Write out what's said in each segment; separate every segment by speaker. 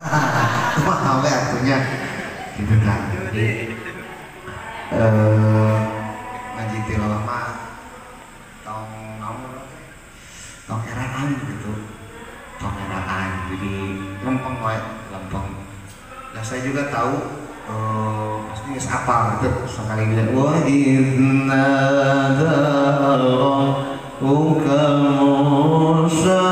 Speaker 1: Mahal ya artinya gitu kan. Ngaji tilawah mah tong naon tong eraan gitu, tong eraan jadi lempeng wae lempeng. Nah saya juga tahu pasti geus apal gitu sekali bilang wa idna rabbuka Musa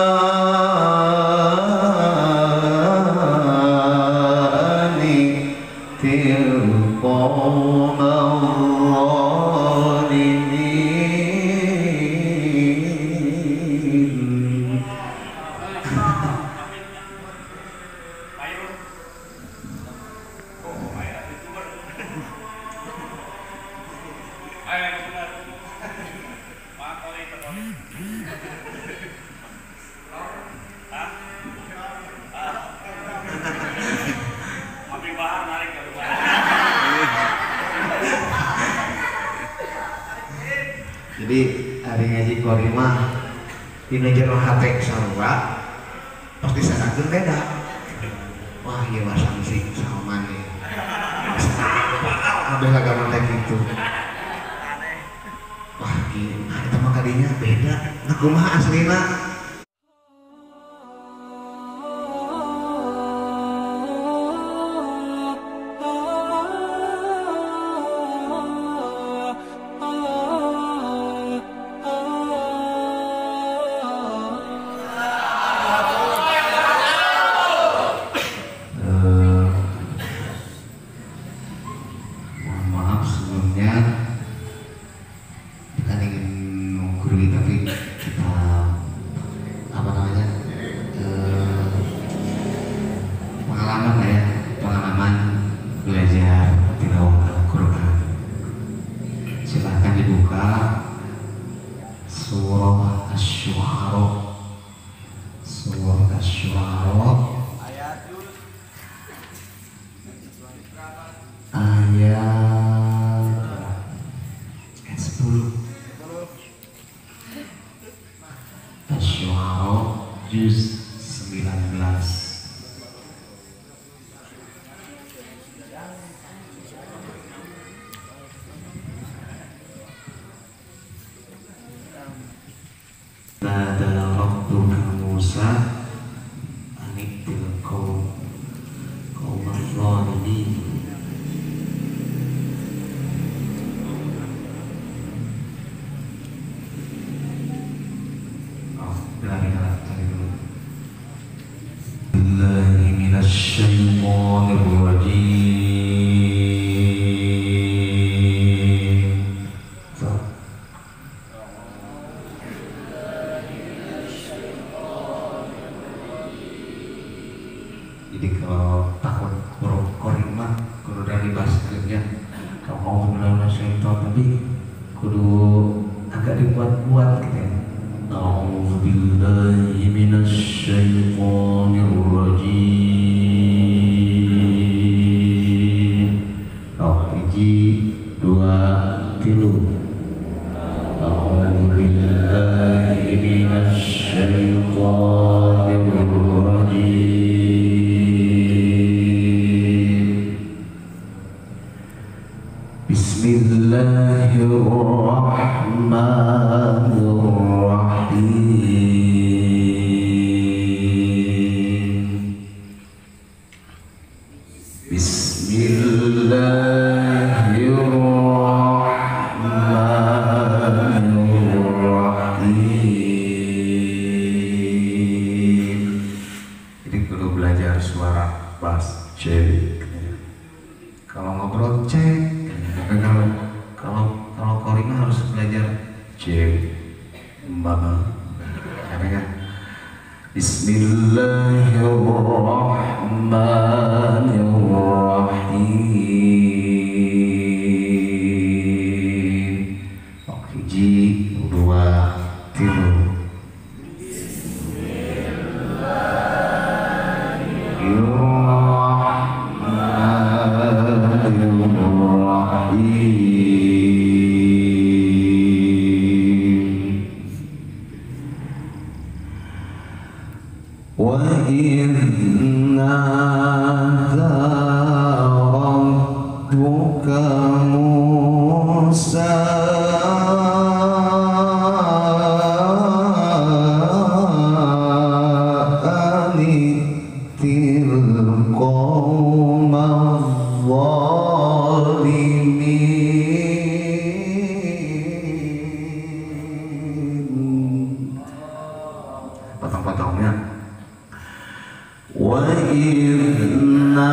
Speaker 1: القوم الظالمين. Jadi hari ngaji korima dina jero hate sarua pasti sadakeun beda. Wah ieu mah sangsi salman nih. Ada agama teh gitu. Wah ieu eta mah kadinya beda. Nah kumaha aslina? Jadi kalau takut korima kudu dari baskeunnya kalau mau melalui syaitan tapi kudu agak dibuat-buat gitu ya. A'udzubillahi minasyaitonir rajim. Hiji, dua, tilu. A'udzubillahi minasyaitonir rajim. Bismillahirrahmanirrahim. Bismillahirrahmanirrahim. Jadi perlu belajar suara bas cek. Kalau ngobrol cek. Kalau korima harus belajar cek mama kan. Bismillahirrahmanirrahim. Hiji, dua, tilu. وإذ القوم الظالمين. Potong-potongnya. Wa idna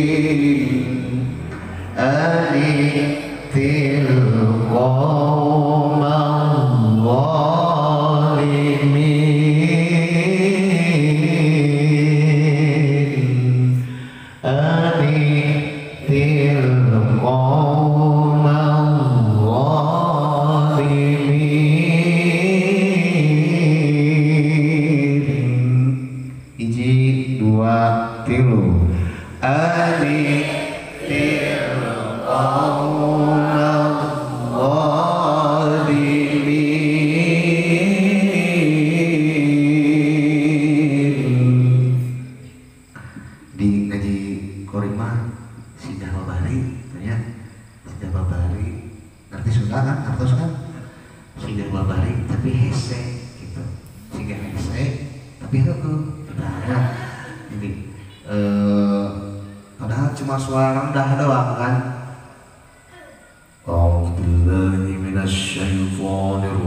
Speaker 2: Anitil
Speaker 1: kieu babari tapi hese gitu. Siga hese tapi heueuh. Nah, jadi padahal cuma suara rendah doang kan. A'udzu billahi minasy syaithanir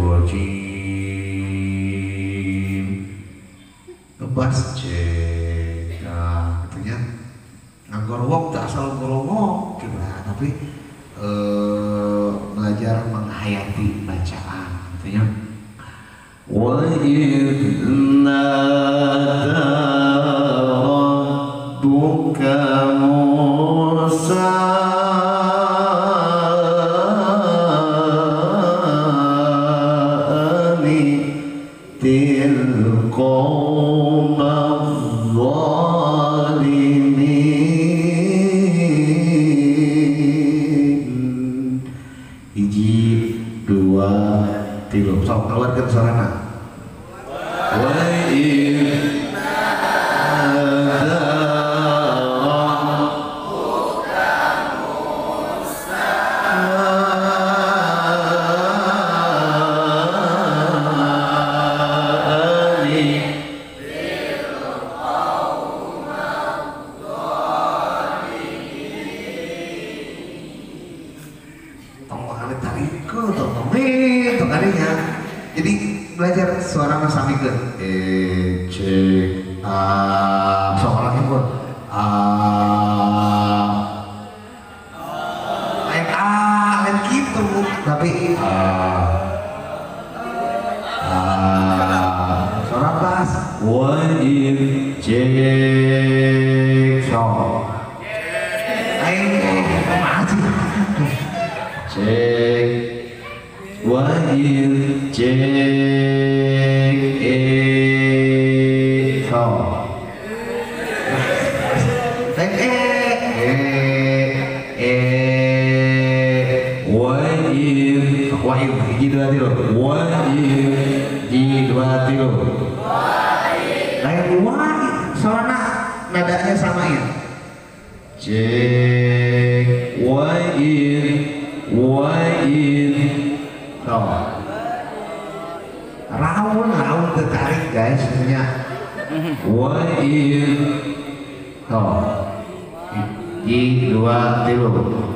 Speaker 1: rajim. Bebas cek. Nah, katanya ngagorowok tak asal gorowok gimana tapi belajar menghayati bacaan katanya. Wa idna rabbuka Musa ani tilqom zalimin. Hiji dua tilu sok keluarkan sarana. Wa jadi belajar suara masami ke cek soalnya pun lain gitu tapi suara bass wajib cek so cek wajib cek wajib hiji dua tilu wajib hiji dua tilu lain wajib soalnya nadanya samain cek wajib raun tertarik guys punya wajib hiji dua tilu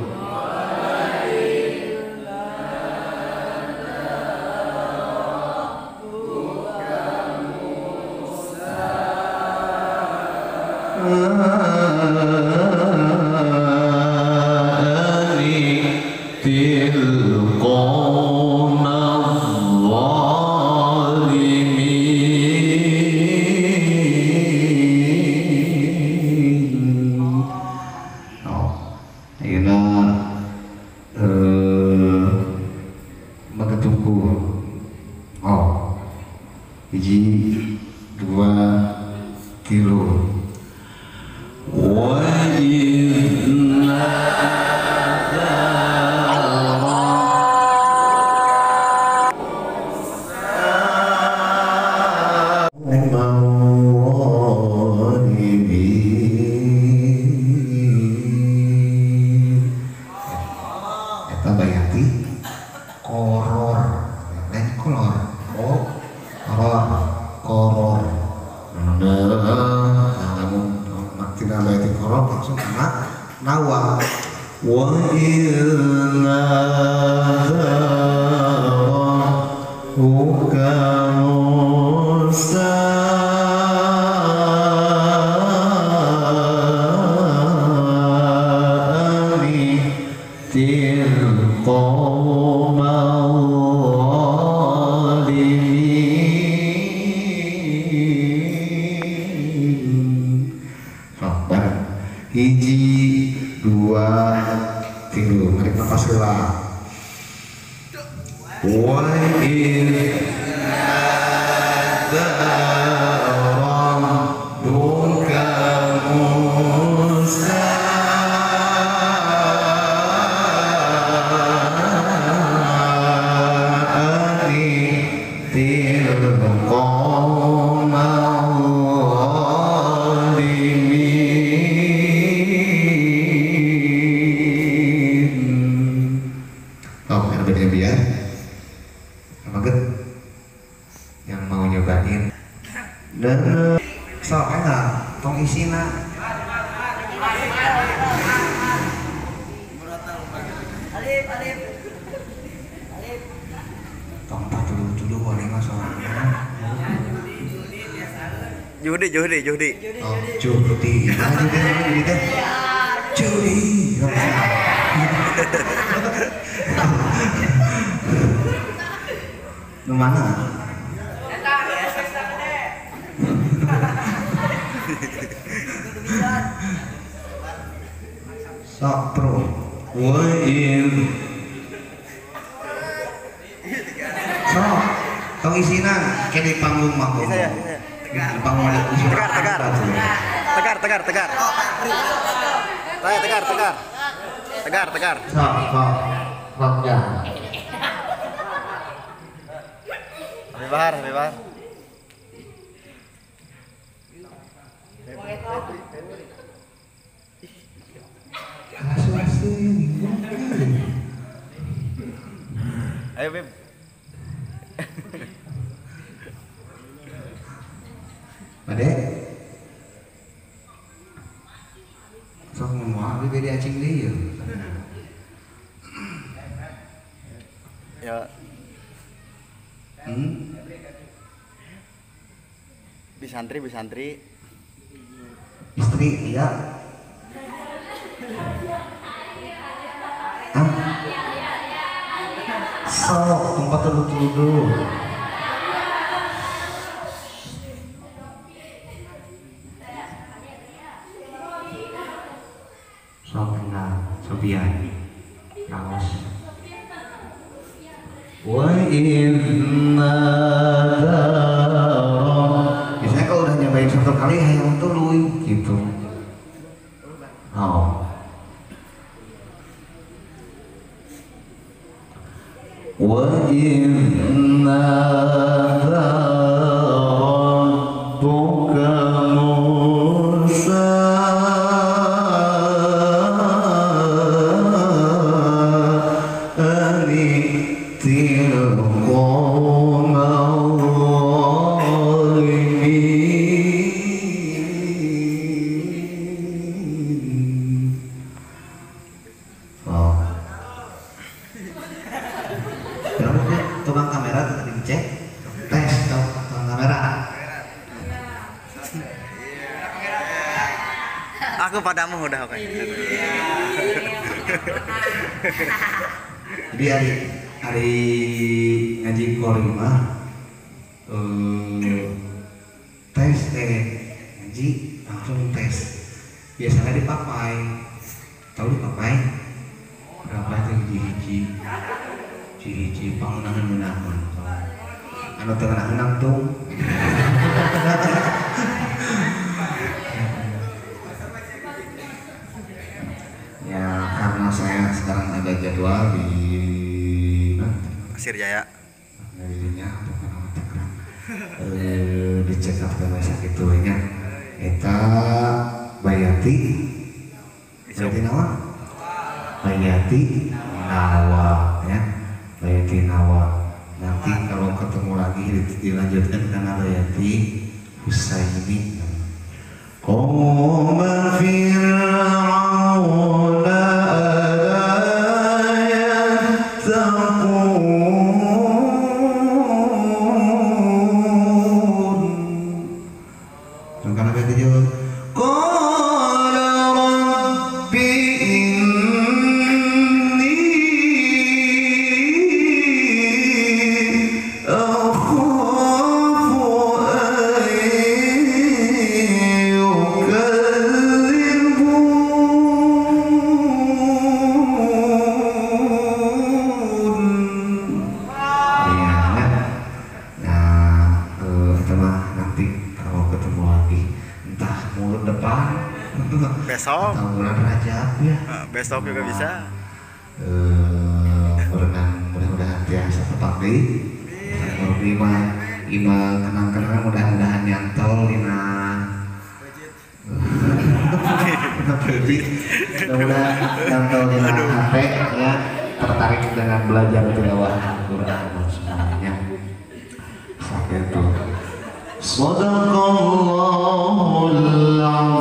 Speaker 1: hiji dua tilu langsung kena nawa wa illa rabbuka Musa ani tilqom hiji dua tilu tarik nafas heula wa rabbuka Musa ani tilqom Maget yang mau nyobain dan sok enak tong isina tong patuluh-tuluh boleh mas soalnya
Speaker 2: Judi.
Speaker 1: oh judi teh judi lu mana sok pro sok tong isinan kayak di panggung mah di panggung ada
Speaker 2: tegar
Speaker 1: sok ya
Speaker 2: Habib Bahar ayo Bib
Speaker 1: Ade sok ngomong beda acing dia
Speaker 2: ya bisantri
Speaker 1: istri iya sok tempat dulu sok kenal Sobian kaos wa inna biasanya kalau udah nyobain satu kali hayang tuluy gitu oh wa inna rabbuka Musa tukang kamera tadi dicek tes tukang kamera
Speaker 2: aku padamu udah oke
Speaker 1: jadi hari ngaji kolima tes ngaji langsung tes biasanya dipakai tahu dipakai berapa itu hiji pangunahan menahan anu tengah enam tuh ya karena saya sekarang ada jadwal di
Speaker 2: Pasir Jaya
Speaker 1: dirinya dicek ke masa gitu nya eta Bayati nawa Bayati Nawa ya Bayati Nawa nanti kalau ketemu lagi dilanjutkan dengan Bayati Husaini Qoma fir'auna ala yattaqun karena Bayati jawab qala rabbi
Speaker 2: besok
Speaker 1: bulan Rajab ya
Speaker 2: besok juga bisa
Speaker 1: mudah-mudahan biasa tepati ima kenang-kenang mudah-mudahan nyantol lina mudah-mudahan nyantol lina HP ya tertarik dengan belajar tilawah Al-Quran semuanya wabarakatuh. Sadaqallahul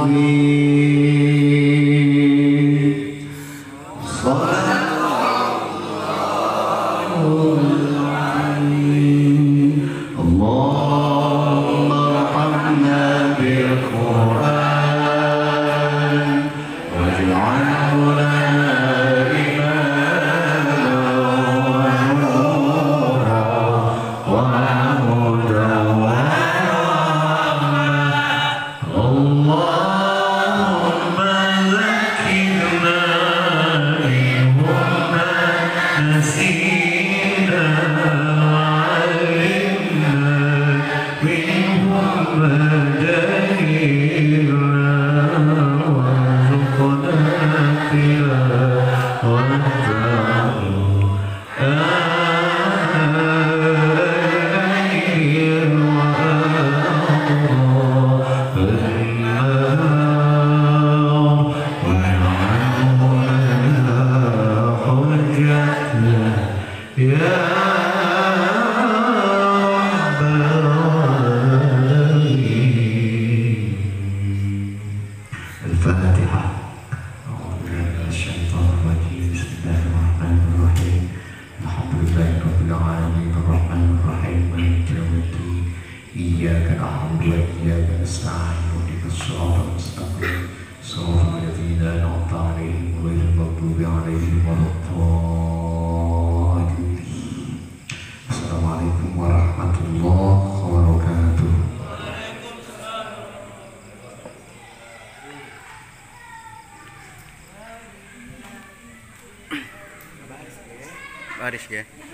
Speaker 1: azim. Sadaqallahul azim. Allahumma arhamna bil Qur'an waj'alhu lana imaman wa hudan wa rahmah. Allahumma zakkirna minhu ma nasina wa 'allimna minhu ma jahilna warzuqna Ya Rabbal Alamin. Al-Fatihah. A'udzu billahi minasyaitonir rajim. Bismillahirrahmanirrahim. Alhamdulillahi rabbil alamin. Arrahmanir rahim. Maliki yaumiddin. Iyyaka na'budu wa iyyaka nasta'in. Ihdinas siratal mustaqim. Siratal ladzina an'amta 'alaihim ghairil maghdubi 'alaihim waladdallin. Assalamualaikum warahmatullahi wabarakatuh.
Speaker 2: Baris ya.